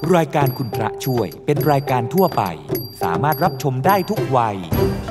รายการคุณพระช่วยเป็นรายการทั่วไปสามารถรับชมได้ทุกวัย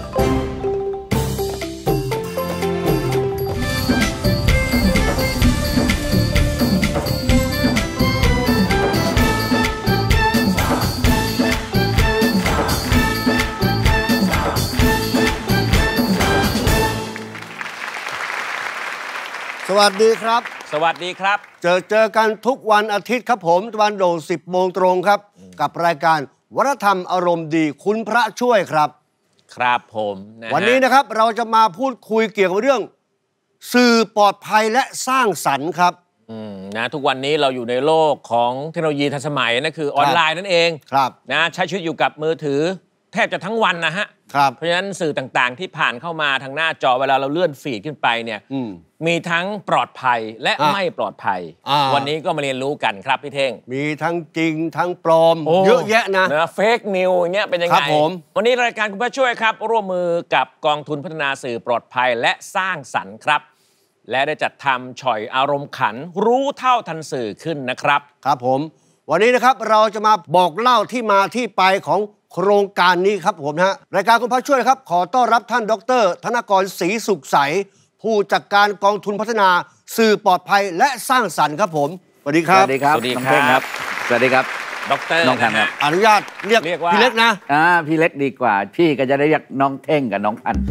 สวัสดีครับสวัสดีครับเจอกันทุกวันอาทิตย์ครับผมตะวันโด่ง10 โมงตรงครับกับรายการวัฒนธรรมอารมณ์ดีคุณพระช่วยครับครับผมวันนี้นะครับเราจะมาพูดคุยเกี่ยวกับเรื่องสื่อปลอดภัยและสร้างสรรค์ครับนะทุกวันนี้เราอยู่ในโลกของเทคโนโลยีทันสมัยนั่นคือออนไลน์นั่นเองครับนะใช้ชีวิตอยู่กับมือถือแทบจะทั้งวันนะฮะเพราะฉะนั้นสื่อต่างๆที่ผ่านเข้ามาทางหน้าจอเวลาเราเลื่อนฟีดขึ้นไปเนี่ยมีทั้งปลอดภัยและไม่ปลอดภัยวันนี้ก็มาเรียนรู้กันครับพี่เท่งมีทั้งจริงทั้งปลอมเยอะแยะนะเฟกนิวอย่างเงี้ยเป็นยังไงวันนี้รายการคุณพระช่วยครับร่วมมือกับกองทุนพัฒนาสื่อปลอดภัยและสร้างสรรค์ครับและได้จัดทำฉ่อยอารมณ์ขันรู้เท่าทันสื่อขึ้นนะครับครับผมวันนี้นะครับเราจะมาบอกเล่าที่มาที่ไปของโครงการนี้ครับผมนะรายการคุณพระช่วยครับขอต้อนรับท่านดร.ธนกรศรีสุขใสผู้จัดการกองทุนพัฒนาสื่อปลอดภัยและสร้างสรรค์ครับผมสวัสดีครับสวัสดีครับน้องเท่งครับสวัสดีครับดร. น้องพันครับอนุญาตเรียกพี่เล็กนะพี่เล็กดีกว่าพี่ก็จะได้เรียกน้องเท่งกับน้องพัน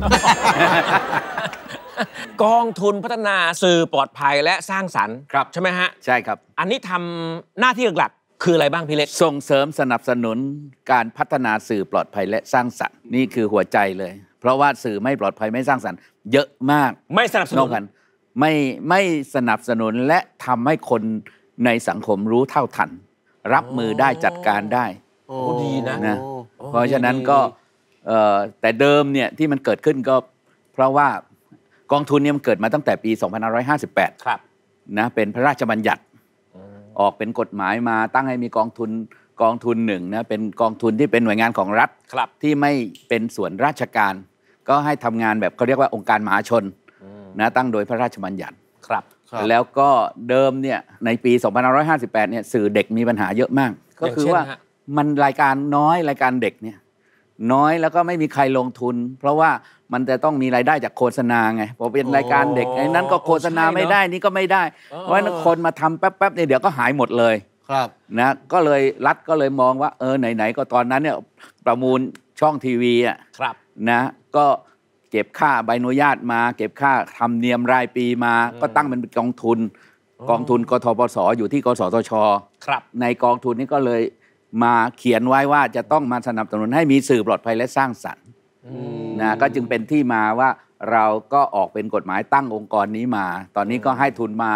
กองทุนพัฒนาสื่อปลอดภัยและสร้างสรรค์ครับใช่ไหมฮะใช่ครับอันนี้ทำหน้าที่หลักคืออะไรบ้างพี่เล็กส่งเสริมสนับสนุนการพัฒนาสื่อปลอดภัยและสร้างสรรค์นี่คือหัวใจเลยเพราะว่าสื่อไม่ปลอดภัยไม่สร้างสรรค์เยอะมากไม่สนับสนุนกันไม่สนับสนุนและทำให้คนในสังคมรู้เท่าทันรับมือได้จัดการได้ดีนะเพราะฉะนั้นก็แต่เดิมเนี่ยที่มันเกิดขึ้นก็เพราะว่ากองทุนเนี่ยมันเกิดมาตั้งแต่ปี2558 ครับนะเป็นพระราชบัญญัติออกเป็นกฎหมายมาตั้งให้มีกองทุนหนึ่งนะเป็นกองทุนที่เป็นหน่วยงานของรัฐที่ไม่เป็นส่วนราชการก็ให้ทำงานแบบเขาเรียกว่าองค์การมหาชนนะตั้งโดยพระราชบัญญัติครับแล้วก็เดิมเนี่ยในปี2558เนี่ยสื่อเด็กมีปัญหาเยอะมากก็คือว่ามันรายการน้อยรายการเด็กเนี่ยน้อยแล้วก็ไม่มีใครลงทุนเพราะว่ามันจะต้องมีรายได้จากโฆษณาไงพอเป็นรายการเด็กไอ้นั้นก็โฆษณาไม่ได้นี่ก็ไม่ได้เพราะฉะนั้นคนมาทำแป๊บๆเนี่ยเดี๋ยวก็หายหมดเลยนะก็เลยรัฐก็เลยมองว่าไหนๆก็ตอนนั้นเนี่ยประมูลช่องทีวีอ่ะนะก็เก็บค่าใบอนุญาตมาเก็บค่าธรรมเนียมรายปีมาก็ตั้งเป็นกองทุนกทปสอยู่ที่กสทชในกองทุนนี้ก็เลยมาเขียนไว้ว่าจะต้องมาสนับสนุนให้มีสื่อปลอดภัยและสร้างสรรค์นะก็จึงเป็นที่มาว่าเราก็ออกเป็นกฎหมายตั้งองค์กรนี้มาตอนนี้ก็ให้ทุนมา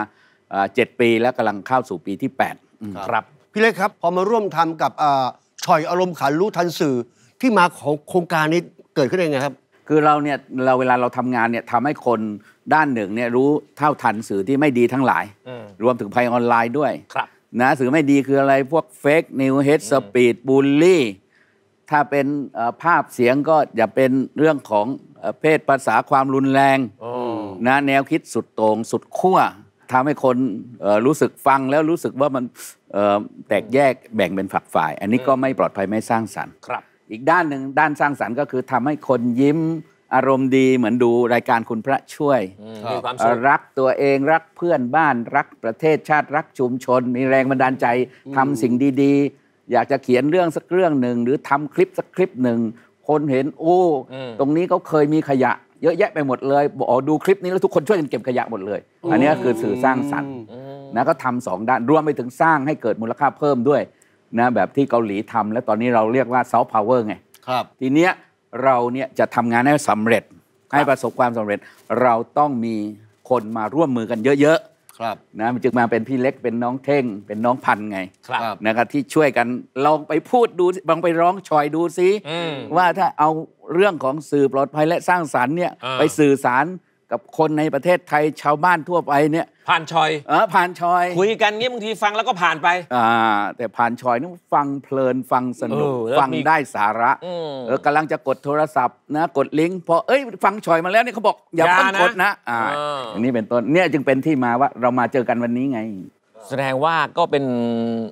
7 ปีแล้วกำลังเข้าสู่ปีที่8 ครับพี่เล็กครับพอมาร่วมทำกับฉ่อยอารมณ์ขันรู้ทันสื่อที่มาของโครงการนี้เกิดขึ้นได้ไงครับคือเราเนี่ยเวลาเราทำงานเนี่ยทำให้คนด้านหนึ่งเนี่ยรู้เท่าทันสื่อที่ไม่ดีทั้งหลายรวมถึงภัยออนไลน์ด้วยนะสื่อไม่ดีคืออะไรพวกเฟกนิวเฮดสปีดบูลลี่ถ้าเป็นภาพเสียงก็อย่าเป็นเรื่องของเพศภาษาความรุนแรงนะแนวคิดสุดโต่งสุดขั้วทำให้คนรู้สึกฟังแล้วรู้สึกว่ามันแตกแยกแบ่งเป็นฝักฝ่ายอันนี้ก็ไม่ปลอดภัยไม่สร้างสรรค์อีกด้านหนึ่งด้านสร้างสรรค์ก็คือทำให้คนยิ้มอารมณ์ดีเหมือนดูรายการคุณพระช่วยรักตัวเองรักเพื่อนบ้านรักประเทศชาติรักชุมชนมีแรงบันดาลใจทำสิ่งดีๆอยากจะเขียนเรื่องสักเรื่องหนึ่งหรือทำคลิปสักคลิปหนึ่งคนเห็นตรงนี้เขาเคยมีขยะเยอะแยะไปหมดเลยบอกดูคลิปนี้แล้วทุกคนช่วยกันเก็บขยะหมดเลยอันนี้คือสื่อสร้างสรรค์นะก็ทำ2 ด้านรวมไปถึงสร้างให้เกิดมูลค่าเพิ่มด้วยนะแบบที่เกาหลีทำและตอนนี้เราเรียกว่าซอฟต์พาวเวอร์ไงทีเนี้ยเราเนี่ยจะทำงานให้สำเร็จให้ประสบความสำเร็จเราต้องมีคนมาร่วมมือกันเยอะๆนะมันจึงมาเป็นพี่เล็กเป็นน้องเท่งเป็นน้องพันไงนะครับที่ช่วยกันลองไปพูดดูลองไปร้องชอยดูซิว่าถ้าเอาเรื่องของสื่อปลอดภัยและสร้างสรรค์เนี่ยไปสื่อสารกับคนในประเทศไทยชาวบ้านทั่วไปเนี่ยผ่านชอยผ่านชอยคุยกันเงี้ยบางทีฟังแล้วก็ผ่านไปแต่ผ่านชอยนี่ฟังเพลินฟังสนุกฟังได้สาระกำลังจะกดโทรศัพท์นะกดลิงก์พอฟังชอยมาแล้วเนี่ยเขาบอกอย่าเพิ่งกดนะอันนี้เป็นต้นเนี่ยจึงเป็นที่มาว่าเรามาเจอกันวันนี้ไงแสดงว่าก็เป็น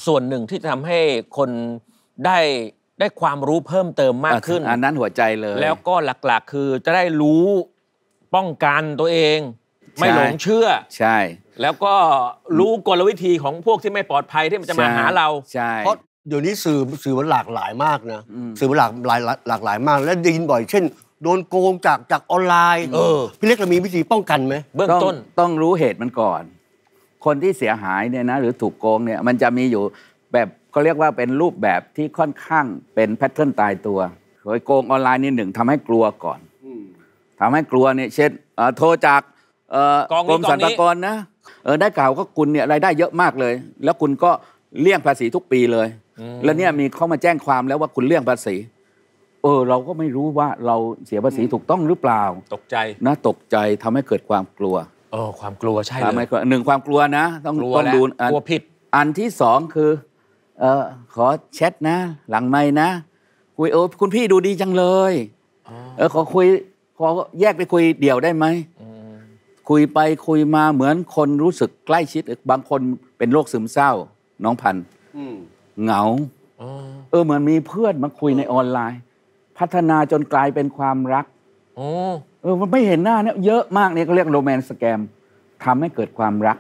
ส่วนหนึ่งที่จะทำให้คนได้ความรู้เพิ่มเติมมากขึ้นอันนั้นหัวใจเลยแล้วก็หลักๆคือจะได้รู้ป้องกันตัวเองไม่หลงเชื่อใช่แล้วก็รู้กลวิธีของพวกที่ไม่ปลอดภัยที่มันจะมาหาเราใช่เพราะเดี๋ยวนี้สื่อมันหลากหลายมากนะสื่อมันหลากหลายมากและได้ยินบ่อยเช่นโดนโกงจากออนไลน์พี่เล็กเรามีวิธีป้องกันไหมเบื้องต้นต้องรู้เหตุมันก่อนคนที่เสียหายเนี่ยนะหรือถูกโกงเนี่ยมันจะมีอยู่แบบเขาเรียกว่าเป็นรูปแบบที่ค่อนข้างเป็นแพทเทิร์นตายตัวโกงออนไลน์นี่หนึ่งทำให้กลัวก่อนทำให้กลัวเนี่ยเช่นโทรจากกรมสรรพากรนะได้ข่าวก็คุณเนี่ยรายได้เยอะมากเลยแล้วคุณก็เลี่ยงภาษีทุกปีเลยแล้วเนี่ยมีเขามาแจ้งความแล้วว่าคุณเลี่ยงภาษีเราก็ไม่รู้ว่าเราเสียภาษีถูกต้องหรือเปล่าตกใจนะตกใจทำให้เกิดความกลัวความกลัวใช่เลยหนึ่งความกลัวนะต้องดูกลัวผิดอันที่สองคือขอแชทนะหลังไมค์นะคุยคุณพี่ดูดีจังเลยขอแยกไปคุยเดี่ยวได้ไหมคุยไปคุยมาเหมือนคนรู้สึกใกล้ชิดบางคนเป็นโรคซึมเศร้าน้องพันธุ์เหงาเหมือนมีเพื่อนมาคุยในออนไลน์พัฒนาจนกลายเป็นความรักมันไม่เห็นหน้าเนี่ยเยอะมากเนี่ยเขาเรียกโรแมนต์สแกมทำให้เกิดความรัก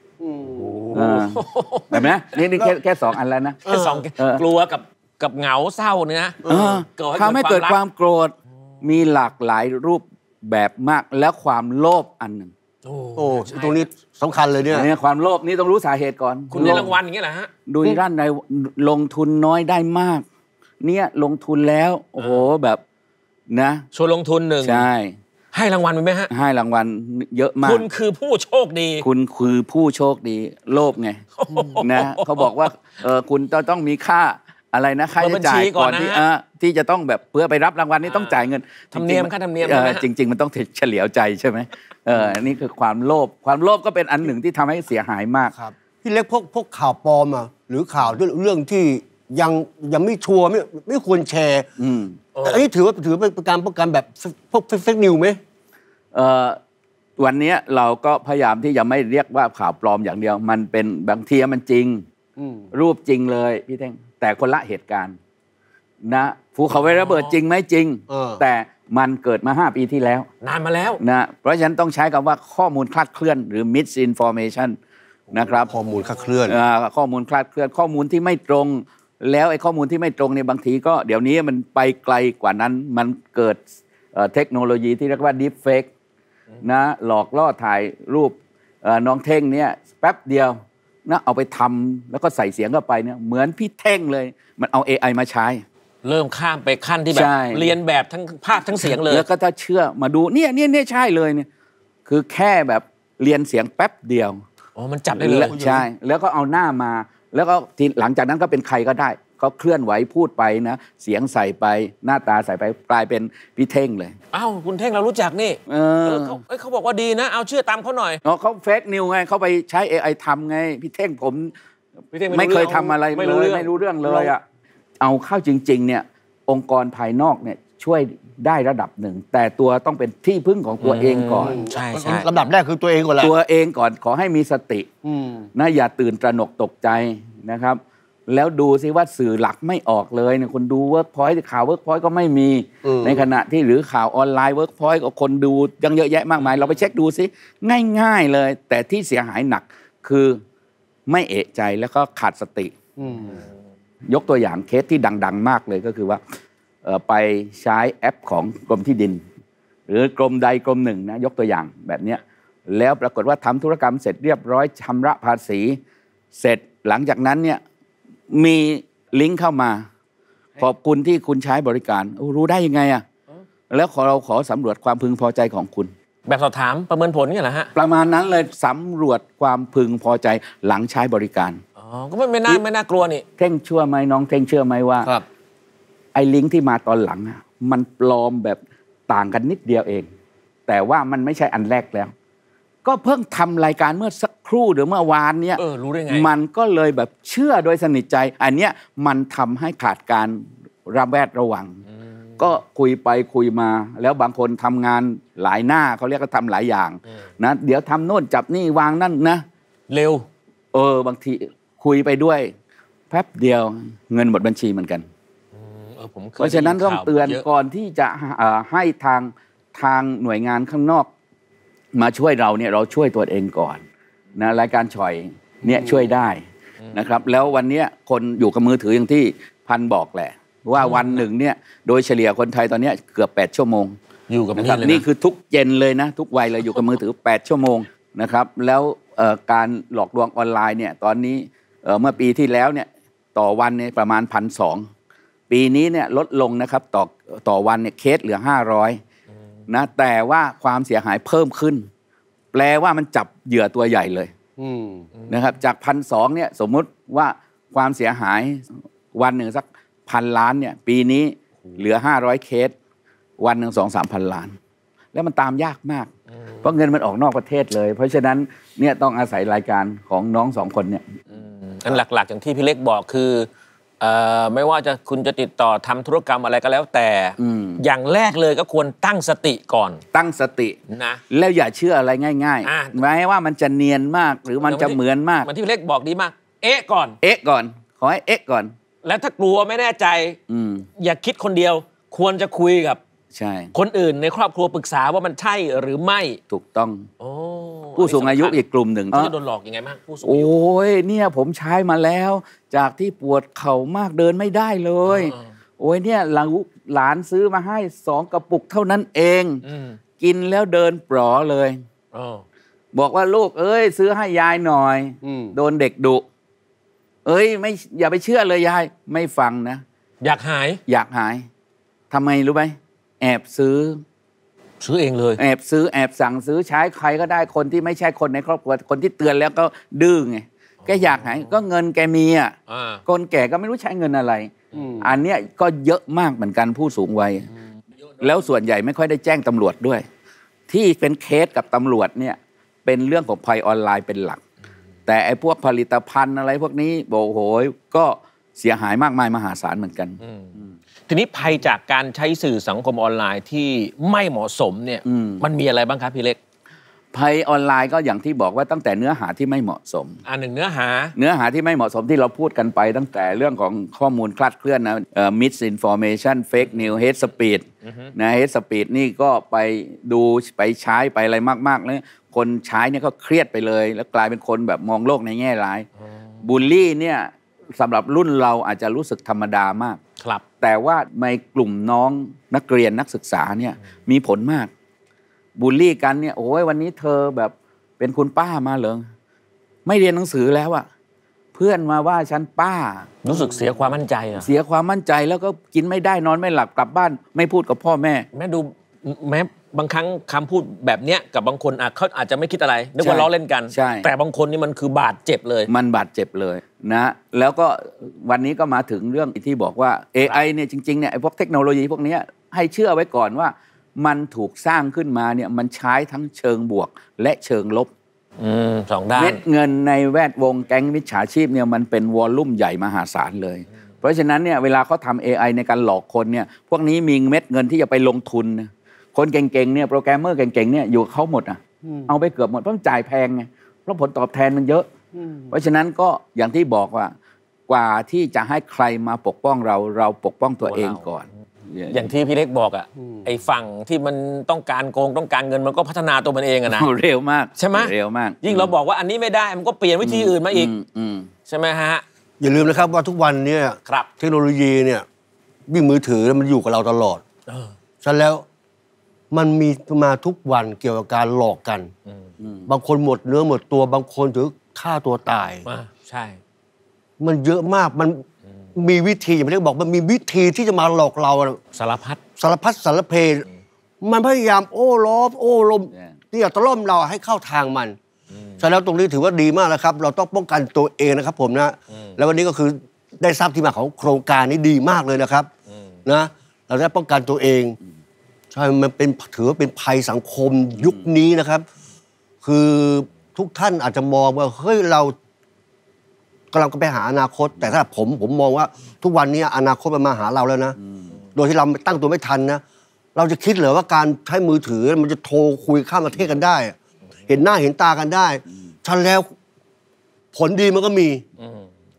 เห็นไหมนี่แค่สองอันแล้วนะแค่สองกลัวกับเหงาเศร้าเนี่ยทำให้เกิดความโกรธมีหลากหลายรูปแบบมากแล้วความโลภอันหนึ่งตรงนี้สำคัญเลยเนี่ยความโลภนี่ต้องรู้สาเหตุก่อนคุณได้รางวัลอย่างเงี้ยเหรอฮะดูด้านในลงทุนน้อยได้มากเนี่ยลงทุนแล้วโอ้โหแบบนะชวนลงทุนหนึ่งใช่ให้รางวัลไหมฮะให้รางวัลเยอะมากคุณคือผู้โชคดีคุณคือผู้โชคดีโลภไงนะเขาบอกว่าคุณต้องมีค่าอะไรนะค่าใช้จ่ายก่อนที่จะต้องแบบเพื่อไปรับรางวัลนี่ต้องจ่ายเงินธรรมเนียมค่าธรรมเนียมจริงๆมันต้องเฉลียวใจใช่ไหมนี่คือความโลภก็เป็นอันหนึ่งที่ทำให้เสียหายมากครับพี่เล็กพวกข่าวปลอมหรือข่าวเรื่องที่ยังไม่ชัวร์ไม่ควรแชร์อันนี้ถือเป็นการป้องกันแบบพวกเฟกนิวไหมวันนี้เราก็พยายามที่จะไม่เรียกว่าข่าวปลอมอย่างเดียวมันเป็นบางทีมันจริงรูปจริงเลยพี่เท่งแต่คนละเหตุการณ์นะภูเขาไฟระเบิดจริงไหมจริงแต่มันเกิดมา5 ปีที่แล้วนานมาแล้วนะเพราะฉะนั้นต้องใช้คำว่าข้อมูลคลาดเคลื่อนหรือ misinformation นะครับข้อมูลคลาดเคลื่อนข้อมูลคลาดเคลื่อนข้อมูลที่ไม่ตรงแล้วไอ้ข้อมูลที่ไม่ตรงเนี่ยบางทีก็เดี๋ยวนี้มันไปไกลกว่านั้นมันเกิดเทคโนโลยีที่เรียกว่า deep fake นะหลอกล่อถ่ายรูปน้องเท่งเนี่ยแป๊บเดียวนะเอาไปทำแล้วก็ใส่เสียงเข้าไปเนี่ยเหมือนพี่เท่งเลยมันเอา AI มาใช้เริ่มข้ามไปขั้นที่แบบเรียนแบบทั้งภาพทั้งเสียงเลยแล้วก็ถ้าเชื่อมาดูเนี่ยใช่เลยเนี่ยคือแค่แบบเรียนเสียงแป๊บเดียวมันจับได้เลยใช่แล้วก็เอาหน้ามาแล้วก็หลังจากนั้นก็เป็นใครก็ได้เขาเคลื่อนไหวพูดไปนะเสียงใส่ไปหน้าตาใส่ไปกลายเป็นพี่เท่งเลยคุณเท่งเรารู้จักนี่เขาบอกว่าดีนะเอาเชื่อตามเขาหน่อยเขาเฟกนิวไงเขาไปใช้ AI ทำไงพี่เท่งผมไม่เคยทำอะไรเลยไม่รู้เรื่องเลยเอาเข้าจริงๆเนี่ยองค์กรภายนอกเนี่ยช่วยได้ระดับหนึ่งแต่ตัวต้องเป็นที่พึ่งของตัวเองก่อนใช่ลำดับแรกคือตัวเองก่อนแหละตัวเองก่อนขอให้มีสตินะอย่าตื่นตระหนกตกใจนะครับแล้วดูซิว่าสื่อหลักไม่ออกเลยเนี่ยคนดูเวิร์กพอยต์ข่าวเวิร์กพอยต์ก็ไม่มีในขณะที่หรือข่าวออนไลน์เวิร์กพอยต์ก็คนดูยังเยอะแยะมากมายเราไปเช็คดูซิง่ายๆเลยแต่ที่เสียหายหนักคือไม่เอะใจแล้วก็ขาดสติยกตัวอย่างเคสที่ดังๆมากเลยก็คือว่าไปใช้แอปของกรมที่ดินหรือกรมใดกรมหนึ่งนะยกตัวอย่างแบบนี้แล้วปรากฏว่าทำธุรกรรมเสร็จเรียบร้อยชำระภาษีเสร็จหลังจากนั้นเนี่ยมีลิงก์เข้ามาขอบคุณที่คุณใช้บริการรู้ได้ยังไงแล้วเราขอสำรวจความพึงพอใจของคุณแบบสอบถามประเมินผลเนี่ยเหรอฮะประมาณนั้นเลยสำรวจความพึงพอใจหลังใช้บริการก็ไม่น่ากลัวนี่เท่งเชื่อไหมน้องเท่งเชื่อไหมว่าไอ้ลิงก์ที่มาตอนหลังมันปลอมแบบต่างกันนิดเดียวเองแต่ว่ามันไม่ใช่อันแรกแล้วก็เพิ่งทำรายการเมื่อสักครู่หรือเมื่อวานเนี้ยรู้ได้ไงมันก็เลยแบบเชื่อโดยสนิทใจอันเนี้ยมันทำให้ขาดการระแวดระวังก็คุยไปคุยมาแล้วบางคนทำงานหลายหน้าเขาเรียกว่าทำหลายอย่างนะเดี๋ยวทำโน่นจับนี่วางนั่นนะเร็วบางทีคุยไปด้วยแป๊บเดียวเงินหมดบัญชีเหมือนกันเพราะฉะนั้นต้องเตือนก่อนที่จะให้ทางหน่วยงานข้างนอกมาช่วยเราเนี่ยเราช่วยตัวเองก่อนนะรายการฉ่อยเนี่ยช่วยได้นะครับแล้ววันนี้คนอยู่กับมือถืออย่างที่พันบอกแหละว่าวันหนึ่งเนี่ยโดยเฉลี่ยคนไทยตอนนี้เกือบ8 ชั่วโมงอยู่กับนะครับนี่คือทุกเย็นเลยนะทุกวัยเลยอยู่กับมือถือ8 ชั่วโมงนะครับแล้วการหลอกลวงออนไลน์เนี่ยตอนนี้เมื่อปีที่แล้วเนี่ยต่อวันเนี่ยประมาณ 1,200 ปีนี้เนี่ยลดลงนะครับต่อวันเนี่ยเคสเหลือ500นะแต่ว่าความเสียหายเพิ่มขึ้นแปลว่ามันจับเหยื่อตัวใหญ่เลยนะครับจาก 1,200 เนี่ยสมมุติว่าความเสียหายวันหนึ่งสัก1,000 ล้านเนี่ยปีนี้เหลือ500 เคสวันหนึ่ง 2-3 พันล้านแล้วมันตามยากมากเพราะเงินมันออกนอกประเทศเลยเพราะฉะนั้นเนี่ยต้องอาศัยรายการของน้อง2 คนเนี่ยอันหลักๆอย่างที่พี่เล็กบอกคือไม่ว่าจะคุณจะติดต่อทำธุรกรรมอะไรก็แล้วแต่อย่างแรกเลยก็ควรตั้งสติก่อนตั้งสตินะแล้วอย่าเชื่ออะไรง่ายๆแม้ว่ามันจะเนียนมากหรือมันจะเหมือนมากมันที่พี่เล็กบอกดีมากเอ๊ะก่อนขอให้เอ๊ะก่อนแล้วถ้ากลัวไม่แน่ใจอย่าคิดคนเดียวควรจะคุยกับคนอื่นในครอบครัวปรึกษาว่ามันใช่หรือไม่ถูกต้องผู้สูงอายุอีกกลุ่มหนึ่งที่โดนหลอกยังไงบ้างผู้สูงอายุโอ้ยเนี่ยผมใช้มาแล้วจากที่ปวดเข่ามากเดินไม่ได้เลยโอ้ยเนี่ยหลานซื้อมาให้2 กระปุกเท่านั้นเองกินแล้วเดินปลอเลยบอกว่าลูกเอ้ยซื้อให้ยายหน่อยโดนเด็กดุเอ้ยไม่อย่าไปเชื่อเลยยายไม่ฟังนะอยากหายทำไมรู้ไหมแอบซื้อเองเลยแอบสั่งซื้อใช้ใครก็ได้คนที่ไม่ใช่คนในครอบครัวคนที่เตือนแล้วก็ดื้อไงแกอยากหายก็เงินแกมีคนแก่ก็ไม่รู้ใช้เงินอะไรอันเนี้ยก็เยอะมากเหมือนกันผู้สูงวัยแล้วส่วนใหญ่ไม่ค่อยได้แจ้งตำรวจด้วยที่เป็นเคสกับตำรวจเนี่ยเป็นเรื่องของภัยออนไลน์เป็นหลักแต่ไอ้พวกผลิตภัณฑ์อะไรพวกนี้โอ้โหก็เสียหายมากมายมหาศาลเหมือนกันทีนี้ภัยจากการใช้สื่อสังคมออนไลน์ที่ไม่เหมาะสมเนี่ยมันมีอะไรบ้างครับพี่เล็กภัยออนไลน์ก็อย่างที่บอกว่าตั้งแต่เนื้อหาที่ไม่เหมาะสมหนึ่งเนื้อหาที่ไม่เหมาะสมที่เราพูดกันไปตั้งแต่เรื่องของข้อมูลคลาดเคลื่อนนะmisinformation fake news hate speech นะ hate speech นี่ก็ไปดูไปใช้ไปอะไรมากๆแล้วคนใช้เนี่ยก็เครียดไปเลยแล้วกลายเป็นคนแบบมองโลกในแง่ร้ายบูลลี่เนี่ยสำหรับรุ่นเราอาจจะรู้สึกธรรมดามากแต่ว่าในกลุ่มน้องนักเรียนนักศึกษาเนี่ยมีผลมากบูลลี่กันเนี่ยโอ้ยวันนี้เธอแบบเป็นคุณป้ามาเหรอไม่เรียนหนังสือแล้วอะเพื่อนมาว่าฉันป้ารู้สึกเสียความมั่นใจเสียความมั่นใจแล้วก็กินไม่ได้นอนไม่หลับกลับบ้านไม่พูดกับพ่อแม่แม้บางครั้งคำพูดแบบเนี้ยกับบางคนเขาอาจจะไม่คิดอะไรนึกว่าล้อเล่นกันแต่บางคนนี่มันคือบาดเจ็บเลยมันบาดเจ็บเลยนะแล้วก็วันนี้ก็มาถึงเรื่องที่บอกว่า AI เนี่ยจริงๆเนี่ยไอ้พวกเทคโนโลยีพวกนี้ให้เชื่อไว้ก่อนว่ามันถูกสร้างขึ้นมาเนี่ยมันใช้ทั้งเชิงบวกและเชิงลบ 2 ด้านเม็ดเงินในแวดวงแก๊งมิจฉาชีพเนี่ยมันเป็นวอลลุ่มใหญ่มหาศาลเลยเพราะฉะนั้นเนี่ยเวลาเขาทำ AI ในการหลอกคนเนี่ยพวกนี้มีเม็ดเงินที่จะไปลงทุนคนเก่งๆเนี่ยโปรแกรมเมอร์เก่งๆเนี่ยอยู่เขาหมดเอาไปเกือบหมดเพราะจ่ายแพงไงเพราะผลตอบแทนมันเยอะเพราะฉะนั้นก็อย่างที่บอกว่ากว่าที่จะให้ใครมาปกป้องเราปกป้องตัวเองก่อนอย่างที่พี่เล็กบอกไอ้ฝั่งที่มันต้องการโกงต้องการเงินมันก็พัฒนาตัวมันเองนะเร็วมากใช่ไหมเร็วมากยิ่งเราบอกว่าอันนี้ไม่ได้มันก็เปลี่ยนวิธีอื่นมาอีกใช่ไหมฮะอย่าลืมนะครับว่าทุกวันนี้เทคโนโลยีเนี่ยวิ่งมือถือมันอยู่กับเราตลอดฉะนั้นแล้วมันมีมาทุกวันเกี่ยวกับการหลอกกันบางคนหมดเนื้อหมดตัวบางคนถึงฆ่าตัวตายใช่มันเยอะมากมันมีวิธีอย่างที่บอกมันมีวิธีที่จะมาหลอกเราสารพัดสารเพมันพยายามโอ้ล้อมโอ้ลมที่จะตะล่อมเราให้เข้าทางมันฉะนั้นตรงนี้ถือว่าดีมากแล้วครับเราต้องป้องกันตัวเองนะครับผมนะแล้ววันนี้ก็คือได้ทราบที่มาของโครงการนี้ดีมากเลยนะครับนะเราได้ป้องกันตัวเองใช่มันเป็นถือว่าเป็นภัยสังคมยุคนี้นะครับคือทุกท่านอาจจะมองว่าเฮ้ยเรากำลังไปหาอนาคตแต่ถ้าผมมองว่าทุกวันนี้อนาคตมันมาหาเราแล้วนะโดยที่เราตั้งตัวไม่ทันนะเราจะคิดเหรอว่าการใช้มือถือมันจะโทรคุยข้ามประเทศกันได้เห็นหน้าเห็นตากันได้ชันแล้วผลดีมันก็มี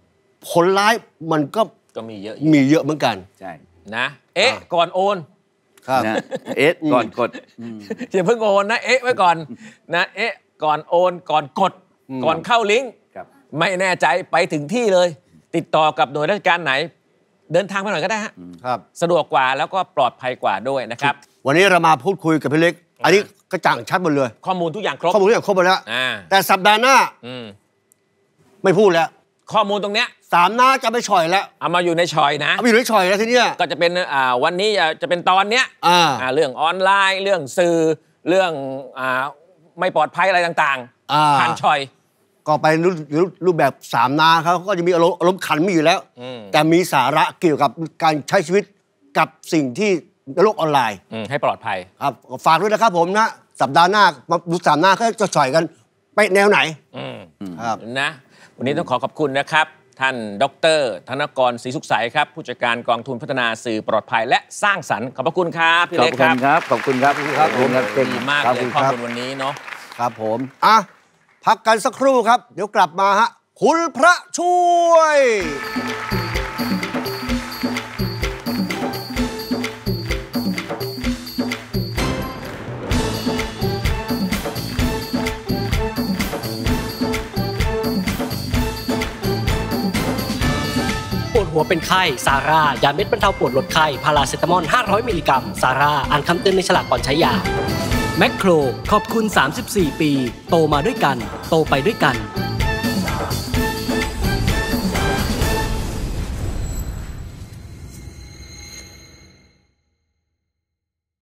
ผลร้ายมันก็มีเยอะเหมือนกันใช่นะก่อนโอนครับนะก่อนกดอย่าเพิ่งโอนนะไว้ก่อนนะก่อนโอนก่อนกดก่อนเข้าลิงก์ไม่แน่ใจไปถึงที่เลย ติดต่อกับหน่วยราชการไหนเดินทางไปหน่อยก็ได้ฮะสะดวกกว่าแล้วก็ปลอดภัยกว่าด้วยนะครับวันนี้เรามาพูดคุยกับพี่เล็กอันนี้กระจ่างชัดหมดเลยข้อมูลทุกอย่างครบหมดแล้วแต่สัปดาห์หน้าไม่พูดแล้วข้อมูลตรงเนี้ย 3 น้าจะไปฉ่อยแล้วเอามาอยู่ในฉ่อยนะเอามาอยู่ในฉ่อยแล้วทีเนี้ยก็จะเป็นวันนี้จะเป็นตอนเนี้ยเรื่องออนไลน์เรื่องสื่อเรื่องไม่ปลอดภัยอะไรต่างๆผ่านฉ่อยก็ไปรูปแบบ3 น้าเขาก็จะมีอารมณ์ขันมีอยู่แล้วแต่มีสาระเกี่ยวกับการใช้ชีวิตกับสิ่งที่ในโลกออนไลน์ให้ปลอดภัยครับฝากด้วยนะครับผมนะสัปดาห์หน้ามาดู3 น้าเขาจะฉ่อยกันไปแนวไหนครับนะวันนี้ต้องขอบคุณนะครับท่านดร.ธนกรศรีสุขใสครับผู้จัดการกองทุนพัฒนาสื่อปลอดภัยและสร้างสรรค์ขอบพระคุณครับพี่เล็กครับขอบคุณครับดีมากเลยข้อมูลวันนี้เนาะครับผมพักกันสักครู่ครับเดี๋ยวกลับมาฮะคุณพระช่วยปวดหัวเป็นไข้ซาร่ายาเม็ดบรรเทาปวดลดไข้พาราเซตามอล500มิลลิกรัมซาร่าอ่านคำเตือนในฉลากก่อนใช้ยาแมคโครขอบคุณ34 ปีโตมาด้วยกันโตไปด้วยกัน